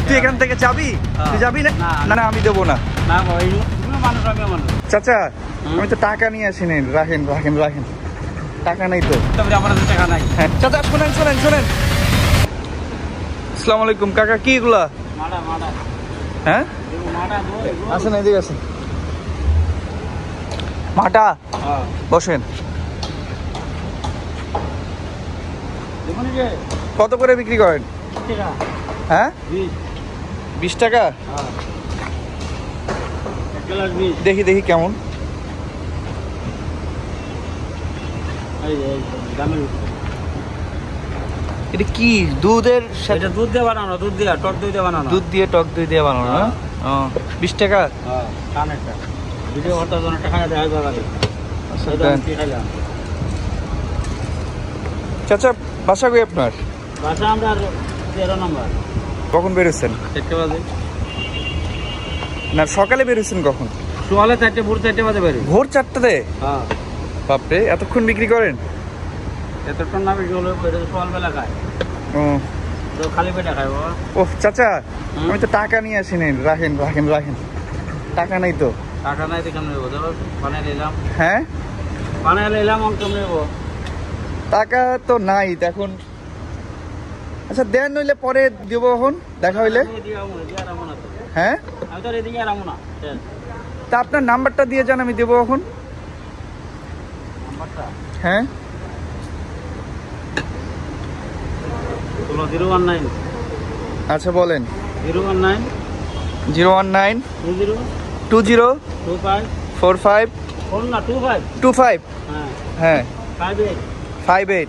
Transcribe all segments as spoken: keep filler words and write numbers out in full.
তুই এখান থেকে যাবি? তুই যাবি না? না আমি দেবো না। চাচা আমি তো টাকা নিয়ে আসিনি। রাখেন রাখেন রাখেন, টাকা নেই তো। চাচা শোনেন শোনেন শোনেন। আসসালামু আলাইকুম কাকা, কি এগুলা? হ্যাঁ আসেন এদিকে আসেন। মাটা বসেন। কত করে বিক্রি করেন? হ্যাঁ বিশ টাকা। দেখি দেখি কেমন। এটা কি দুধের সাথে? দুধ দিয়ে বানানো, দুধ দিয়ে টক দই দিয়ে বানানো। দুধ দিয়ে টক দই দিয়ে বানানো না? বিশ টাকা। চাচা বাসা কই আপনার? বাসা আমরা তেরো নম্বর। কখন বেরোচ্ছেন? চারটে বাজে। না সকালে বেরোচ্ছেন কখন? সকালে চারটে, ভোর চারটে বাজে বেরো। ভোর চারটাতে? হ্যাঁ। বাপরে এতক্ষণ বিক্রি করেন? এতক্ষণ না বিক্রি হলো, সকালবেলা খায়। ও খালি পেটে খায় বাবা। ও চাচা আমি তো টাকা নিয়ে আসিনি। রাখেন রাখেন রাখেন, টাকা নেই তো। টাকা নাই তো কেমন নেবো? বানিয়ে নিলাম। হ্যাঁ বানিয়ে নিলাম, কেমন নেবো? টাকা তো নাই এখন। আচ্ছা দেন নইলে পরে দেবো। এখন দেখা হইলে। হ্যাঁ আমি তো এদিকে আর আমো না। তা আপনার নাম্বারটা দিয়ে যান, আমি দেবো এখন। নাম্বারটা? হ্যাঁ জিরো ওয়ান নাইন। আচ্ছা বলেন। Zero one nine zero one nine two zero two zero two five four five four না টু ফাইভ টু ফাইভ হ্যাঁ হ্যাঁ ফাইভ এইট ফাইভ এইট।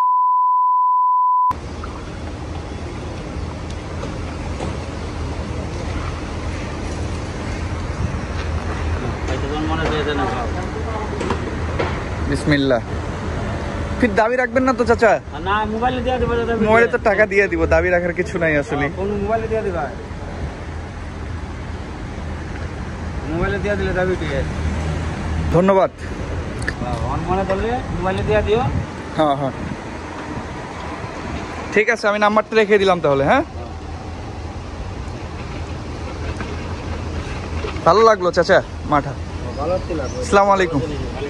বিসমিল্লাহ। ফির দাবি রাখবেন না তো চাচা? না মোবাইলে দিয়ে দেব। মোবাইলে তো টাকা দিয়ে দিব, দাবি রাখার কিছু নাই আসলে। কোন মোবাইলে দিয়ে দিবা? মোবাইলে দিয়ে দিলে দাবি ঠিক আছে। ধন্যবাদ। অন মনে করলে মোবাইলে দিয়ে দিও। হ্যাঁ হ্যাঁ ঠিক আছে, আমি নাম্বারটা রেখে দিলাম তাহলে। হ্যাঁ ভালো লাগলো চাচা মাঠা। ভালো ছিল। আসসালামু আলাইকুম।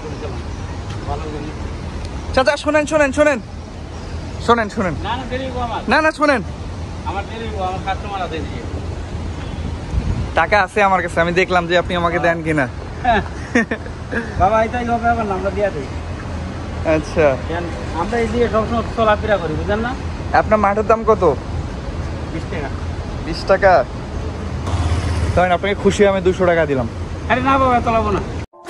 চাচা শোনেন শোনেন শোনেন শোনেন শোনেন। না না দেরি গো আমার। না না শোনেন। আমার দেরি গো, আমার কাস্টমার আছে এদিকে। টাকা আছে আমার কাছে, আমি দেখলাম যে আপনি আমাকে দেন কিনা। বাবা এটাই হবে, আমার নাম্বার দিয়ে দেই। আচ্ছা আমরা এদিকে সবসময় চলাফেরা করি, বুঝলেন না? আপনার মাঠের দাম কত? বিশ টাকা। বিশ টাকা? ধরেন আপনাকে খুশি আমি দুশো টাকা দিলাম। আরে না বাবা এত লাগবো না।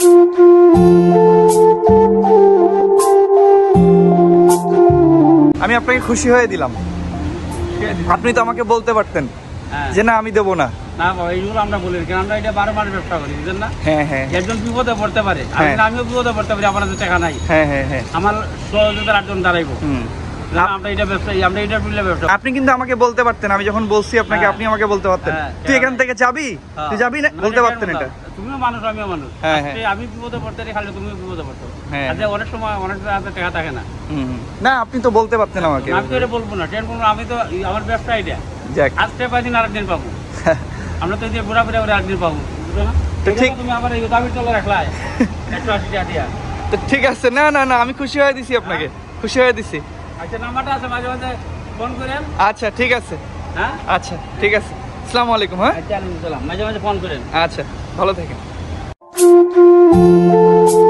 আমি আপনাকে খুশি হয়ে দিলাম। আপনি তো আমাকে বলতে পারতেন যে না আমি দেবো না। না বাবা এইগুলো আমরা বলি, কারণ আমরা এটা বারো মাস ব্যবসা করি, বুঝলেন না? হ্যাঁ হ্যাঁ একজন বিপদে পড়তে পারে, আমিও বিপদে পড়তে পারি, আমার টাকা নাই। হ্যাঁ হ্যাঁ হ্যাঁ আমার সহযোগিতার আটজন দাঁড়াইবো। আমরা এটা ব্যবসা, আমরা এটা বুঝলে ব্যবসা। আপনি কিন্তু আমাকে বলতে পারতেন, আমি যখন বলছি আপনাকে আপনি আমাকে বলতে পারতেন তুই এখান থেকে যাবি, তুই যাবি না বলতে পারতেন। এটা তুমিও মানুষ আমিও মানুষ। আমি বিপদে পড়তে খালি তুমিও বিপদে পড়তে। অনেক সময় অনেক টাকা থাকে না। না আপনি তো বলতে পারতেন আমাকে। আমি তো এটা বলবো না, টেন বলবো। আমি তো আমার ব্যবসা এটা আজকে পাইদিন আরেকদিন পাবো। আমরা তো যে ঘোরা ফিরা করে আরেকদিন পাবো, বুঝলো না? ঠিক তুমি আমার এই দাবি চলে রাখলাই একশো আশি টাকা দিয়া। তো ঠিক আছে। না না না আমি খুশি হয়ে দিছি আপনাকে, খুশি হয়ে দিছি। আচ্ছা নাম্বারটা আছে, মাঝে মাঝে ফোন করেন। আচ্ছা ঠিক আছে। হ্যাঁ আচ্ছা ঠিক আছে। আসসালামু আলাইকুম। হ্যাঁ আচ্ছা মাঝে মাঝে ফোন করেন। আচ্ছা ভালো থাকেন।